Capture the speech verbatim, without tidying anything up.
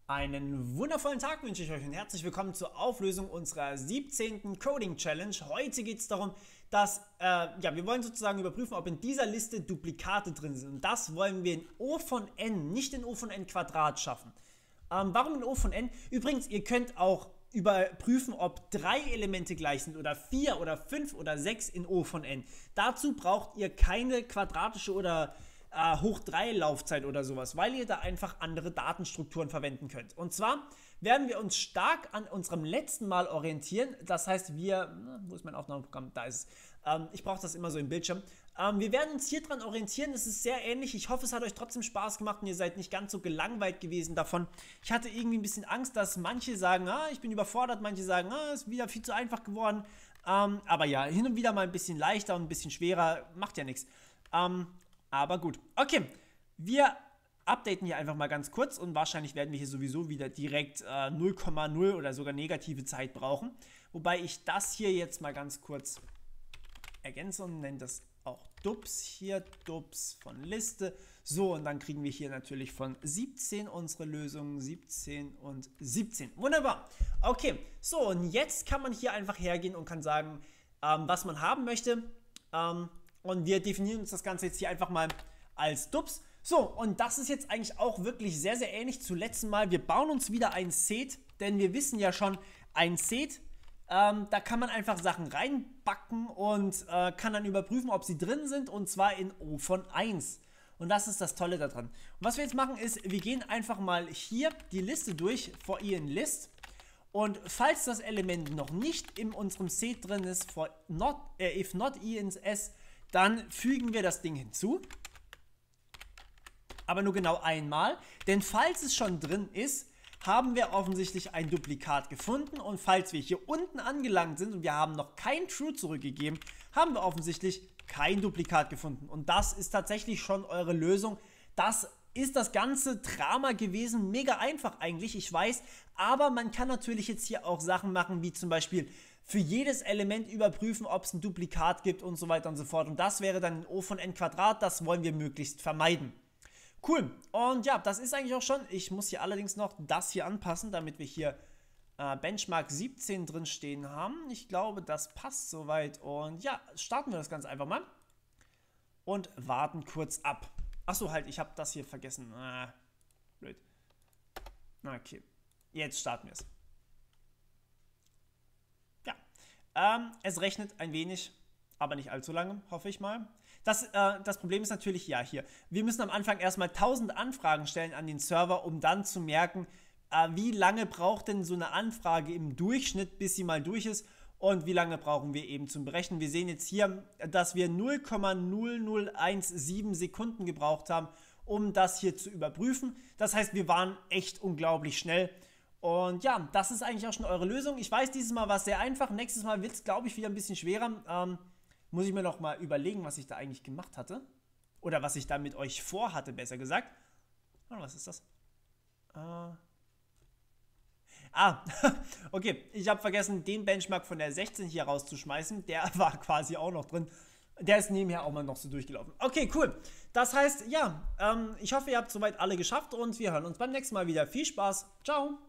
Einen wundervollen Tag wünsche ich euch und herzlich willkommen zur Auflösung unserer siebzehnten Coding Challenge. Heute geht es darum, dass äh, ja, wir wollen sozusagen überprüfen, ob in dieser Liste Duplikate drin sind. Und das wollen wir in O von n, nicht in O von n Quadrat schaffen. Ähm, warum in O von n? Übrigens, ihr könnt auch überprüfen, ob drei Elemente gleich sind oder vier oder fünf oder sechs in O von n. Dazu braucht ihr keine quadratische oder Uh, hoch drei Laufzeit oder sowas, weil ihr da einfach andere Datenstrukturen verwenden könnt. Und zwar werden wir uns stark an unserem letzten Mal orientieren. Das heißt, wir, na, wo ist mein Aufnahmeprogramm? Da ist es. Ähm, ich brauche das immer so im Bildschirm. Ähm, wir werden uns hier dran orientieren. Es ist sehr ähnlich. Ich hoffe, es hat euch trotzdem Spaß gemacht und ihr seid nicht ganz so gelangweilt gewesen davon. Ich hatte irgendwie ein bisschen Angst, dass manche sagen, ah, ich bin überfordert, manche sagen, ah, ist wieder viel zu einfach geworden. Ähm, aber ja, hin und wieder mal ein bisschen leichter und ein bisschen schwerer, macht ja nichts. Ähm, Aber gut, okay, wir updaten hier einfach mal ganz kurz und wahrscheinlich werden wir hier sowieso wieder direkt äh, null Komma null oder sogar negative Zeit brauchen. Wobei ich das hier jetzt mal ganz kurz ergänze und nenne das auch Dubs hier, Dubs von Liste. So, und dann kriegen wir hier natürlich von siebzehn unsere Lösungen, siebzehn und siebzehn. Wunderbar, okay, so und jetzt kann man hier einfach hergehen und kann sagen, ähm, was man haben möchte. Ähm, Und wir definieren uns das Ganze jetzt hier einfach mal als Dubs. So, und das ist jetzt eigentlich auch wirklich sehr, sehr ähnlich zum letzten Mal. Wir bauen uns wieder ein Set, denn wir wissen ja schon, ein Set, ähm, da kann man einfach Sachen reinbacken und äh, kann dann überprüfen, ob sie drin sind, und zwar in O von eins. Und das ist das Tolle daran. Und was wir jetzt machen ist, wir gehen einfach mal hier die Liste durch, for i in list. Und falls das Element noch nicht in unserem Set drin ist, for not, äh, if not i ins s, dann fügen wir das Ding hinzu, aber nur genau einmal, denn falls es schon drin ist, haben wir offensichtlich ein Duplikat gefunden, und falls wir hier unten angelangt sind und wir haben noch kein True zurückgegeben, haben wir offensichtlich kein Duplikat gefunden, und das ist tatsächlich schon eure Lösung. Das ist das ganze Drama gewesen, mega einfach eigentlich, ich weiß, aber man kann natürlich jetzt hier auch Sachen machen, wie zum Beispiel für jedes Element überprüfen, ob es ein Duplikat gibt und so weiter und so fort. Und das wäre dann O von n Quadrat, das wollen wir möglichst vermeiden. Cool, und ja, das ist eigentlich auch schon. Ich muss hier allerdings noch das hier anpassen, damit wir hier äh, Benchmark siebzehn drin stehen haben. Ich glaube, das passt soweit. Und ja, starten wir das Ganze einfach mal und warten kurz ab. Achso, halt, ich habe das hier vergessen. Ah, blöd. Okay, jetzt starten wir es. Ähm, es rechnet ein wenig, aber nicht allzu lange, hoffe ich mal. Das, äh, das Problem ist natürlich, ja, hier. Wir müssen am Anfang erstmal tausend Anfragen stellen an den Server, um dann zu merken, äh, wie lange braucht denn so eine Anfrage im Durchschnitt, bis sie mal durch ist, und wie lange brauchen wir eben zum Berechnen. Wir sehen jetzt hier, dass wir null Komma null null eins sieben Sekunden gebraucht haben, um das hier zu überprüfen. Das heißt, wir waren echt unglaublich schnell. Und ja, das ist eigentlich auch schon eure Lösung. Ich weiß, dieses Mal war es sehr einfach. Nächstes Mal wird es, glaube ich, wieder ein bisschen schwerer. Ähm, muss ich mir noch mal überlegen, was ich da eigentlich gemacht hatte. Oder was ich da mit euch vorhatte, besser gesagt. Oh, was ist das? Äh ah, okay. Ich habe vergessen, den Benchmark von der sechzehn hier rauszuschmeißen. Der war quasi auch noch drin. Der ist nebenher auch mal noch so durchgelaufen. Okay, cool. Das heißt, ja, ähm, ich hoffe, ihr habt soweit alle geschafft und wir hören uns beim nächsten Mal wieder. Viel Spaß. Ciao.